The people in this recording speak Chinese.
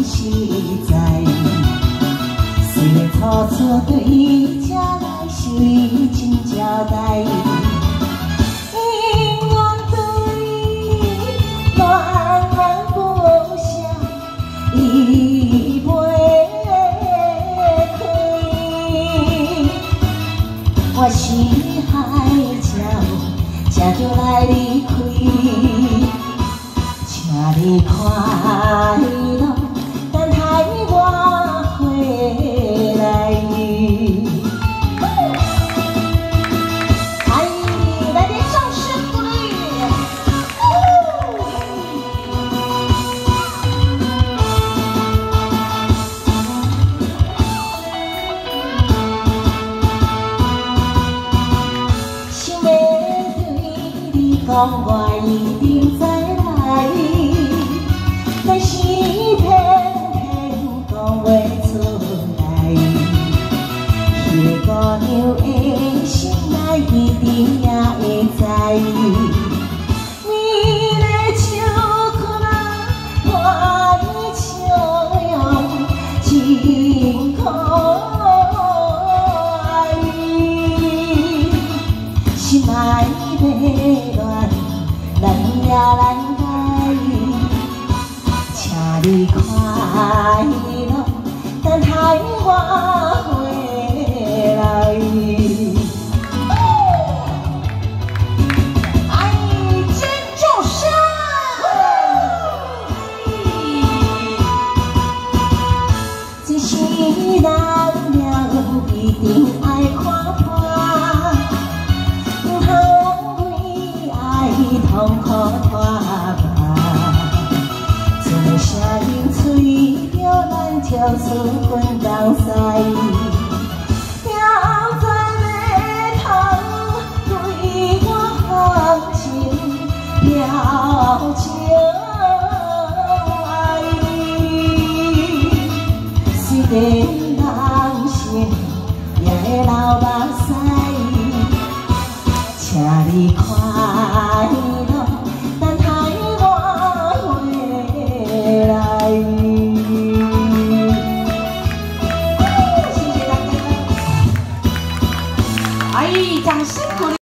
实在。虽然初初对伊才来是为真交代，永远对伊恋恋不舍，伊袂开。我心海鸟，才着来离开。 请你快乐，等待我回来。哎，来点掌声鼓励！想要对你讲，我一定再来。 但是偏偏讲袂出来，迄个姑娘的心内一定也会知。你的手可能我的笑容真可爱，心爱的恋，咱也难改。 你快乐，等待我回来。哎，真重声！这世人了一定爱看破，不通为爱痛苦拖磨。 声音吹着咱跳出滚东西，要在要通对我放情，表情爱。虽然人心也会流目